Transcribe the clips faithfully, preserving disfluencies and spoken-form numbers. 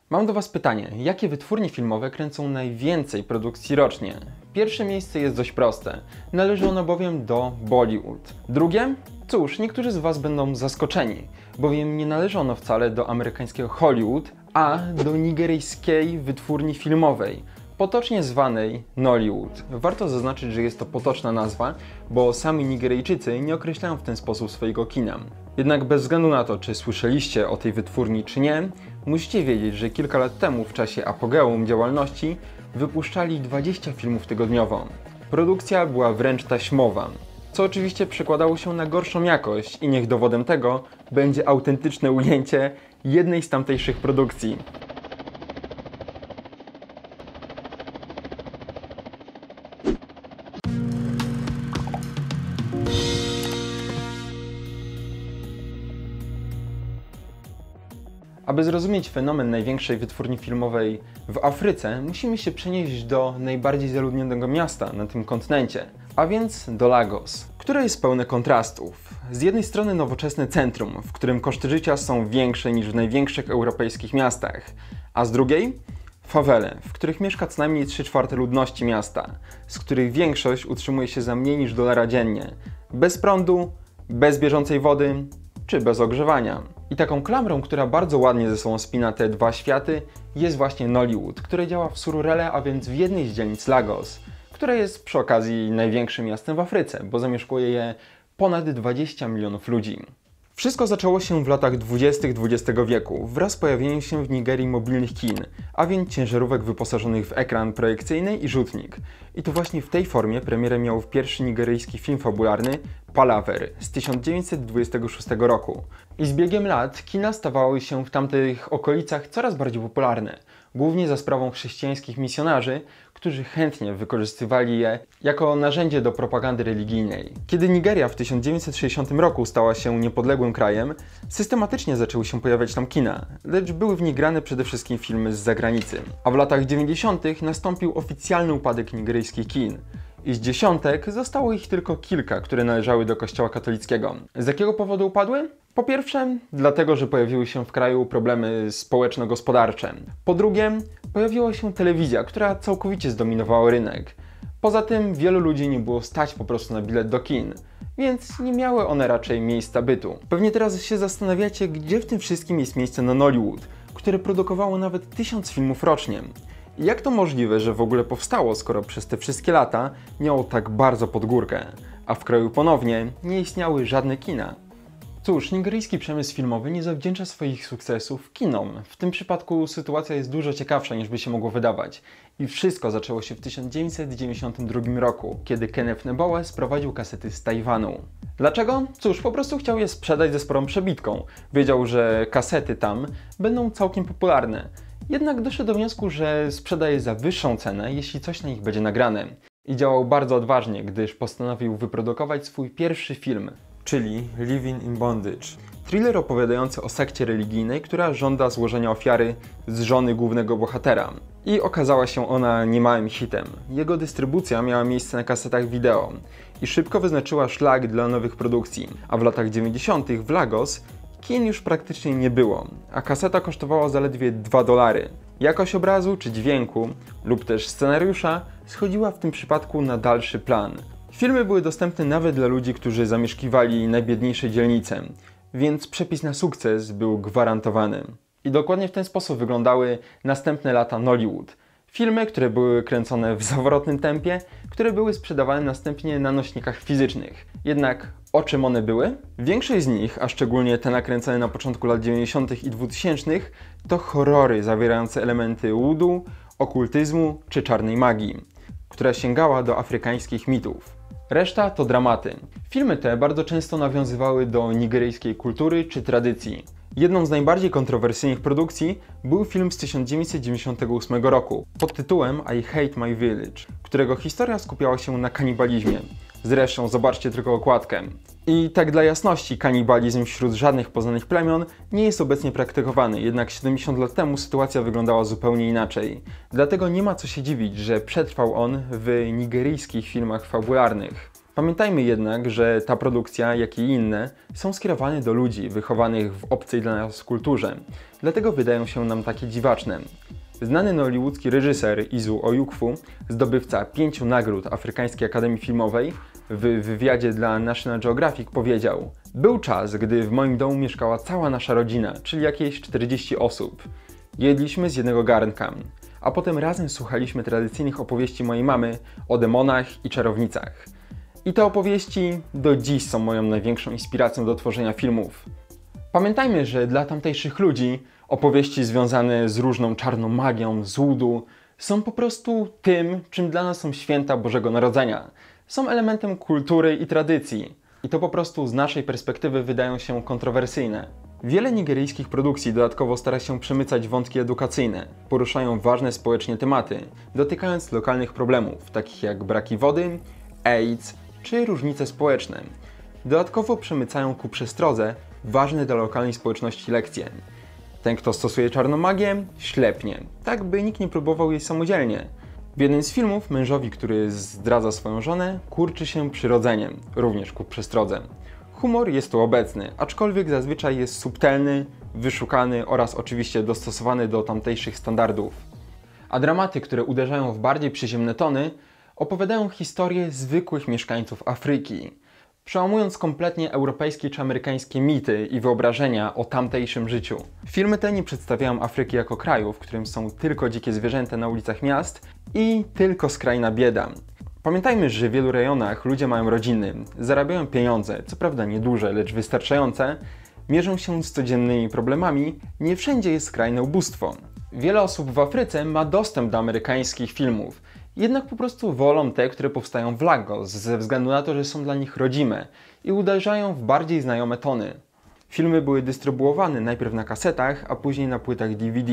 Mam do Was pytanie, jakie wytwórnie filmowe kręcą najwięcej produkcji rocznie? Pierwsze miejsce jest dość proste, należy ono bowiem do Bollywood. Drugie? Cóż, niektórzy z Was będą zaskoczeni, bowiem nie należy ono wcale do amerykańskiego Hollywood, a do nigeryjskiej wytwórni filmowej, potocznie zwanej Nollywood. Warto zaznaczyć, że jest to potoczna nazwa, bo sami Nigeryjczycy nie określają w ten sposób swojego kina. Jednak bez względu na to, czy słyszeliście o tej wytwórni, czy nie, musicie wiedzieć, że kilka lat temu, w czasie apogeum działalności, wypuszczali dwadzieścia filmów tygodniowo. Produkcja była wręcz taśmowa, co oczywiście przekładało się na gorszą jakość i niech dowodem tego będzie autentyczne ujęcie jednej z tamtejszych produkcji. Aby zrozumieć fenomen największej wytwórni filmowej w Afryce, musimy się przenieść do najbardziej zaludnionego miasta na tym kontynencie, a więc do Lagos, które jest pełne kontrastów. Z jednej strony nowoczesne centrum, w którym koszty życia są większe niż w największych europejskich miastach, a z drugiej fawele, w których mieszka co najmniej trzy czwarte ludności miasta, z których większość utrzymuje się za mniej niż dolara dziennie, bez prądu, bez bieżącej wody czy bez ogrzewania. I taką klamrą, która bardzo ładnie ze sobą spina te dwa światy, jest właśnie Nollywood, które działa w Surulere, a więc w jednej z dzielnic Lagos, które jest przy okazji największym miastem w Afryce, bo zamieszkuje je ponad dwadzieścia milionów ludzi. Wszystko zaczęło się w latach dwudziestych dwudziestego wieku wraz z pojawieniem się w Nigerii mobilnych kin, a więc ciężarówek wyposażonych w ekran projekcyjny i rzutnik. I to właśnie w tej formie premierę miał pierwszy nigeryjski film fabularny Palaver z tysiąc dziewięćset dwudziestego szóstego roku. I z biegiem lat kina stawały się w tamtych okolicach coraz bardziej popularne, głównie za sprawą chrześcijańskich misjonarzy, którzy chętnie wykorzystywali je jako narzędzie do propagandy religijnej. Kiedy Nigeria w tysiąc dziewięćset sześćdziesiątym roku stała się niepodległym krajem, systematycznie zaczęły się pojawiać tam kina, lecz były w nich grane przede wszystkim filmy z zagranicy. A w latach dziewięćdziesiątych nastąpił oficjalny upadek nigeryjskich kin. I z dziesiątek zostało ich tylko kilka, które należały do kościoła katolickiego. Z jakiego powodu upadły? Po pierwsze, dlatego, że pojawiły się w kraju problemy społeczno-gospodarcze. Po drugie, pojawiła się telewizja, która całkowicie zdominowała rynek. Poza tym wielu ludzi nie było stać po prostu na bilet do kin, więc nie miały one raczej miejsca bytu. Pewnie teraz się zastanawiacie, gdzie w tym wszystkim jest miejsce na Nollywood, które produkowało nawet tysiąc filmów rocznie. I jak to możliwe, że w ogóle powstało, skoro przez te wszystkie lata miało tak bardzo pod górkę, a w kraju ponownie nie istniały żadne kina? Cóż, nigeryjski przemysł filmowy nie zawdzięcza swoich sukcesów kinom. W tym przypadku sytuacja jest dużo ciekawsza niż by się mogło wydawać. I wszystko zaczęło się w tysiąc dziewięćset dziewięćdziesiątym drugim roku, kiedy Kenneth Nebowę sprowadził kasety z Tajwanu. Dlaczego? Cóż, po prostu chciał je sprzedać ze sporą przebitką. Wiedział, że kasety tam będą całkiem popularne. Jednak doszedł do wniosku, że sprzeda je za wyższą cenę, jeśli coś na nich będzie nagrane. I działał bardzo odważnie, gdyż postanowił wyprodukować swój pierwszy film, czyli Living in Bondage. Thriller opowiadający o sekcie religijnej, która żąda złożenia ofiary z żony głównego bohatera. I okazała się ona niemałym hitem. Jego dystrybucja miała miejsce na kasetach wideo i szybko wyznaczyła szlak dla nowych produkcji. A w latach dziewięćdziesiątych w Lagos kin już praktycznie nie było, a kaseta kosztowała zaledwie dwa dolary. Jakość obrazu czy dźwięku, lub też scenariusza schodziła w tym przypadku na dalszy plan. Filmy były dostępne nawet dla ludzi, którzy zamieszkiwali najbiedniejsze dzielnice, więc przepis na sukces był gwarantowany. I dokładnie w ten sposób wyglądały następne lata Nollywood. Filmy, które były kręcone w zawrotnym tempie, które były sprzedawane następnie na nośnikach fizycznych. Jednak o czym one były? Większość z nich, a szczególnie te nakręcone na początku lat dziewięćdziesiątych i dwutysięcznych, to horrory zawierające elementy wudu, okultyzmu czy czarnej magii, która sięgała do afrykańskich mitów. Reszta to dramaty. Filmy te bardzo często nawiązywały do nigeryjskiej kultury czy tradycji. Jedną z najbardziej kontrowersyjnych produkcji był film z tysiąc dziewięćset dziewięćdziesiątego ósmego roku pod tytułem I Hate My Village, którego historia skupiała się na kanibalizmie. Zresztą zobaczcie tylko okładkę. I tak dla jasności, kanibalizm wśród żadnych poznanych plemion nie jest obecnie praktykowany, jednak siedemdziesiąt lat temu sytuacja wyglądała zupełnie inaczej. Dlatego nie ma co się dziwić, że przetrwał on w nigeryjskich filmach fabularnych. Pamiętajmy jednak, że ta produkcja, jak i inne, są skierowane do ludzi wychowanych w obcej dla nas kulturze, dlatego wydają się nam takie dziwaczne. Znany nollywoodzki reżyser Izu Ojukwu, zdobywca pięciu nagród Afrykańskiej Akademii Filmowej, w wywiadzie dla National Geographic powiedział: był czas, gdy w moim domu mieszkała cała nasza rodzina, czyli jakieś czterdzieści osób. Jedliśmy z jednego garnka, a potem razem słuchaliśmy tradycyjnych opowieści mojej mamy o demonach i czarownicach. I te opowieści do dziś są moją największą inspiracją do tworzenia filmów. Pamiętajmy, że dla tamtejszych ludzi opowieści związane z różną czarną magią, z łudu, są po prostu tym, czym dla nas są święta Bożego Narodzenia. Są elementem kultury i tradycji. I to po prostu z naszej perspektywy wydają się kontrowersyjne. Wiele nigeryjskich produkcji dodatkowo stara się przemycać wątki edukacyjne. Poruszają ważne społecznie tematy, dotykając lokalnych problemów, takich jak braki wody, AIDS czy różnice społeczne. Dodatkowo przemycają ku przestrodze ważne dla lokalnej społeczności lekcje. Ten, kto stosuje czarną magię, ślepnie, tak by nikt nie próbował jej samodzielnie. W jednym z filmów mężowi, który zdradza swoją żonę, kurczy się przyrodzeniem, również ku przestrodze. Humor jest tu obecny, aczkolwiek zazwyczaj jest subtelny, wyszukany oraz oczywiście dostosowany do tamtejszych standardów. A dramaty, które uderzają w bardziej przyziemne tony, opowiadają historię zwykłych mieszkańców Afryki, przełamując kompletnie europejskie czy amerykańskie mity i wyobrażenia o tamtejszym życiu. Filmy te nie przedstawiają Afryki jako kraju, w którym są tylko dzikie zwierzęta na ulicach miast i tylko skrajna bieda. Pamiętajmy, że w wielu rejonach ludzie mają rodziny, zarabiają pieniądze, co prawda nieduże, lecz wystarczające, mierzą się z codziennymi problemami, nie wszędzie jest skrajne ubóstwo. Wiele osób w Afryce ma dostęp do amerykańskich filmów, jednak po prostu wolą te, które powstają w Lagos, ze względu na to, że są dla nich rodzime i uderzają w bardziej znajome tony. Filmy były dystrybuowane najpierw na kasetach, a później na płytach D V D.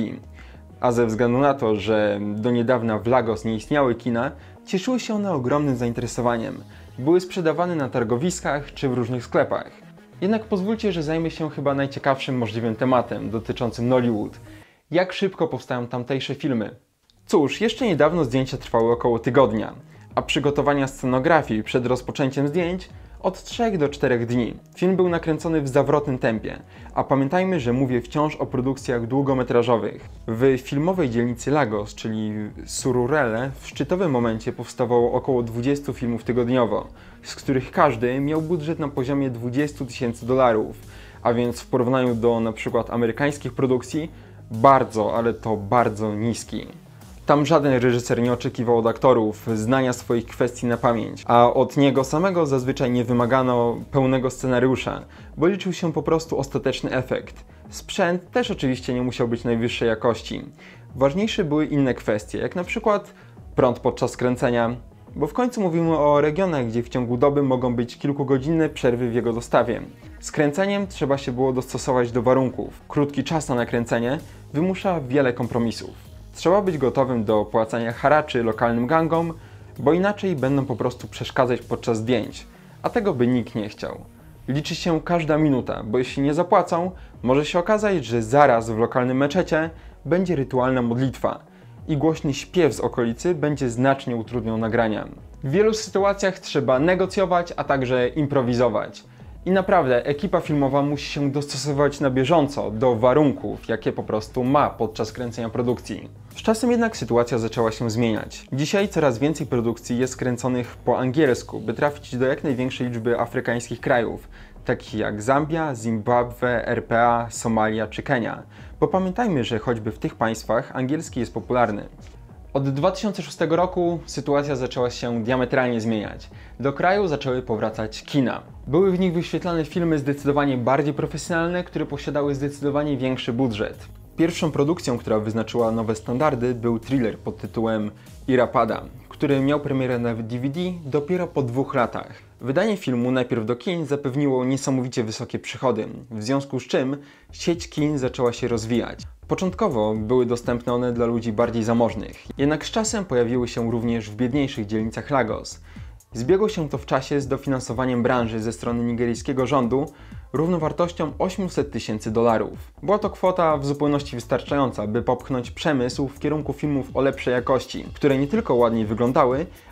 A ze względu na to, że do niedawna w Lagos nie istniały kina, cieszyły się one ogromnym zainteresowaniem. Były sprzedawane na targowiskach czy w różnych sklepach. Jednak pozwólcie, że zajmę się chyba najciekawszym możliwym tematem dotyczącym Nollywood. Jak szybko powstają tamtejsze filmy? Cóż, jeszcze niedawno zdjęcia trwały około tygodnia, a przygotowania scenografii przed rozpoczęciem zdjęć od trzech do czterech dni. Film był nakręcony w zawrotnym tempie, a pamiętajmy, że mówię wciąż o produkcjach długometrażowych. W filmowej dzielnicy Lagos, czyli Surulere, w szczytowym momencie powstawało około dwudziestu filmów tygodniowo, z których każdy miał budżet na poziomie dwudziestu tysięcy dolarów, a więc w porównaniu do na przykład amerykańskich produkcji bardzo, ale to bardzo niski. Tam żaden reżyser nie oczekiwał od aktorów znania swoich kwestii na pamięć, a od niego samego zazwyczaj nie wymagano pełnego scenariusza, bo liczył się po prostu ostateczny efekt. Sprzęt też oczywiście nie musiał być najwyższej jakości. Ważniejsze były inne kwestie, jak na przykład prąd podczas kręcenia, bo w końcu mówimy o regionach, gdzie w ciągu doby mogą być kilkugodzinne przerwy w jego dostawie. Z kręceniem trzeba się było dostosować do warunków. Krótki czas na nakręcenie wymusza wiele kompromisów. Trzeba być gotowym do płacenia haraczy lokalnym gangom, bo inaczej będą po prostu przeszkadzać podczas zdjęć, a tego by nikt nie chciał. Liczy się każda minuta, bo jeśli nie zapłacą, może się okazać, że zaraz w lokalnym meczecie będzie rytualna modlitwa i głośny śpiew z okolicy będzie znacznie utrudniał nagrania. W wielu sytuacjach trzeba negocjować, a także improwizować. I naprawdę ekipa filmowa musi się dostosować na bieżąco do warunków, jakie po prostu ma podczas kręcenia produkcji. Z czasem jednak sytuacja zaczęła się zmieniać. Dzisiaj coraz więcej produkcji jest kręconych po angielsku, by trafić do jak największej liczby afrykańskich krajów, takich jak Zambia, Zimbabwe, R P A, Somalia czy Kenia. Bo pamiętajmy, że choćby w tych państwach angielski jest popularny. Od dwa tysiące szóstego roku sytuacja zaczęła się diametralnie zmieniać. Do kraju zaczęły powracać kina. Były w nich wyświetlane filmy zdecydowanie bardziej profesjonalne, które posiadały zdecydowanie większy budżet. Pierwszą produkcją, która wyznaczyła nowe standardy, był thriller pod tytułem Irapada, który miał premierę na D V D dopiero po dwóch latach. Wydanie filmu najpierw do kin zapewniło niesamowicie wysokie przychody, w związku z czym sieć kin zaczęła się rozwijać. Początkowo były dostępne one dla ludzi bardziej zamożnych, jednak z czasem pojawiły się również w biedniejszych dzielnicach Lagos. Zbiegło się to w czasie z dofinansowaniem branży ze strony nigeryjskiego rządu równowartością osiemset tysięcy dolarów. Była to kwota w zupełności wystarczająca, by popchnąć przemysł w kierunku filmów o lepszej jakości, które nie tylko ładniej wyglądały,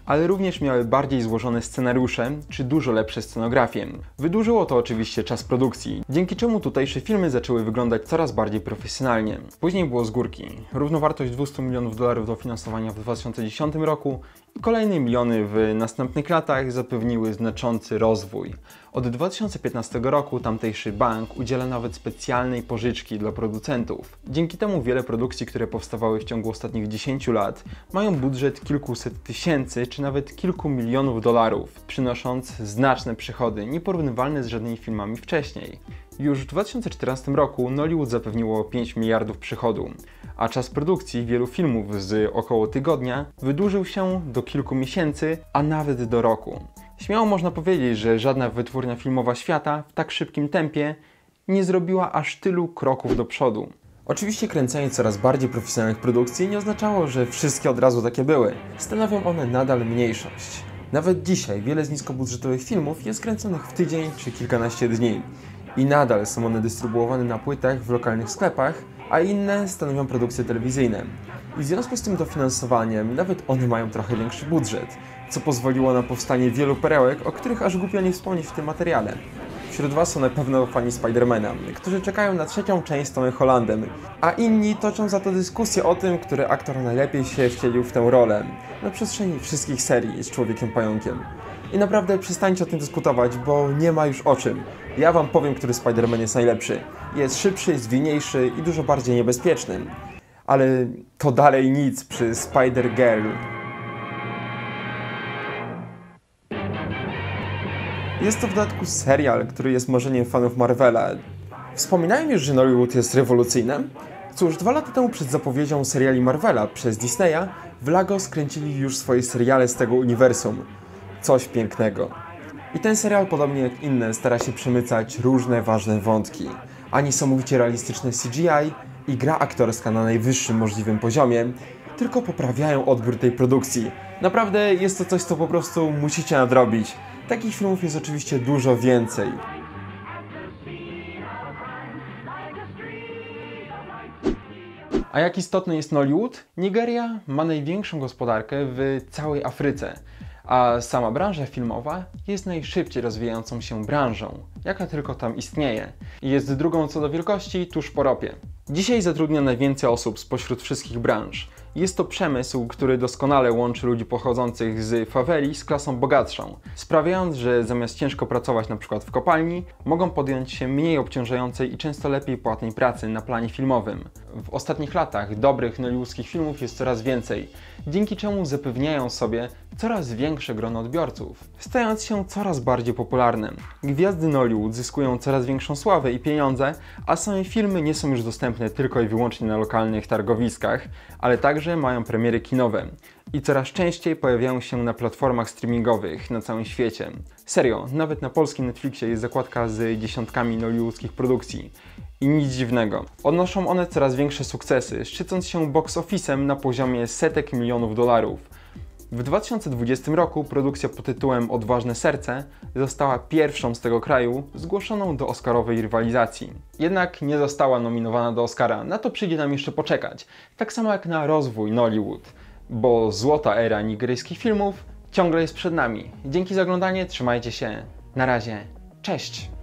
ale również miały bardziej złożone scenariusze czy dużo lepsze scenografie. Wydłużyło to oczywiście czas produkcji, dzięki czemu tutejsze filmy zaczęły wyglądać coraz bardziej profesjonalnie. Później było z górki. Równowartość dwieście milionów dolarów dofinansowania w dwa tysiące dziesiątym roku i kolejne miliony w następnych latach zapewniły znaczący rozwój. Od dwa tysiące piętnastego roku tamtejszy bank udziela nawet specjalnej pożyczki dla producentów. Dzięki temu wiele produkcji, które powstawały w ciągu ostatnich dziesięciu lat, mają budżet kilkuset tysięcy czy nawet kilku milionów dolarów, przynosząc znaczne przychody, nieporównywalne z żadnymi filmami wcześniej. Już w dwa tysiące czternastym roku Nollywood zapewniło pięć miliardów przychodu, a czas produkcji wielu filmów z około tygodnia wydłużył się do kilku miesięcy, a nawet do roku. Śmiało można powiedzieć, że żadna wytwórnia filmowa świata w tak szybkim tempie nie zrobiła aż tylu kroków do przodu. Oczywiście kręcenie coraz bardziej profesjonalnych produkcji nie oznaczało, że wszystkie od razu takie były. Stanowią one nadal mniejszość. Nawet dzisiaj wiele z niskobudżetowych filmów jest kręconych w tydzień czy kilkanaście dni. I nadal są one dystrybuowane na płytach w lokalnych sklepach, a inne stanowią produkcje telewizyjne. I w związku z tym dofinansowaniem nawet one mają trochę większy budżet, co pozwoliło na powstanie wielu perełek, o których aż głupio nie wspomnieć w tym materiale. Wśród Was są na pewno fani Spidermana, którzy czekają na trzecią część z Tomem Hollandem, a inni toczą za to dyskusję o tym, który aktor najlepiej się wcielił w tę rolę na przestrzeni wszystkich serii z Człowiekiem Pająkiem. I naprawdę przestańcie o tym dyskutować, bo nie ma już o czym. Ja Wam powiem, który Spider-Man jest najlepszy. Jest szybszy, zwinniejszy i dużo bardziej niebezpieczny. Ale to dalej nic przy Spider-Girl. Jest to w dodatku serial, który jest marzeniem fanów Marvela. Wspominałem już, że Nollywood jest rewolucyjny? Cóż, dwa lata temu przed zapowiedzią seriali Marvela przez Disneya, w Lagos kręcili już swoje seriale z tego uniwersum. Coś pięknego. I ten serial, podobnie jak inne, stara się przemycać różne ważne wątki. A niesamowicie realistyczne C G I i gra aktorska na najwyższym możliwym poziomie tylko poprawiają odbiór tej produkcji. Naprawdę jest to coś, co po prostu musicie nadrobić. Takich filmów jest oczywiście dużo więcej. A jak istotny jest Nollywood? Nigeria ma największą gospodarkę w całej Afryce, a sama branża filmowa jest najszybciej rozwijającą się branżą, jaka tylko tam istnieje, i jest drugą co do wielkości tuż po ropie. Dzisiaj zatrudnia najwięcej osób spośród wszystkich branż. Jest to przemysł, który doskonale łączy ludzi pochodzących z faweli z klasą bogatszą, sprawiając, że zamiast ciężko pracować np. w kopalni, mogą podjąć się mniej obciążającej i często lepiej płatnej pracy na planie filmowym. W ostatnich latach dobrych nollywoodzkich filmów jest coraz więcej, dzięki czemu zapewniają sobie coraz większe grono odbiorców, stając się coraz bardziej popularne. Gwiazdy Nollywood zyskują coraz większą sławę i pieniądze, a same filmy nie są już dostępne tylko i wyłącznie na lokalnych targowiskach, ale także mają premiery kinowe i coraz częściej pojawiają się na platformach streamingowych na całym świecie. Serio, nawet na polskim Netflixie jest zakładka z dziesiątkami nollywoodzkich produkcji. I nic dziwnego. Odnoszą one coraz większe sukcesy, szczycąc się box office'em na poziomie setek milionów dolarów. W dwa tysiące dwudziestym roku produkcja pod tytułem Odważne serce została pierwszą z tego kraju zgłoszoną do oscarowej rywalizacji. Jednak nie została nominowana do Oscara, na to przyjdzie nam jeszcze poczekać. Tak samo jak na rozwój Nollywood, bo złota era nigeryjskich filmów ciągle jest przed nami. Dzięki za oglądanie, trzymajcie się, na razie, cześć!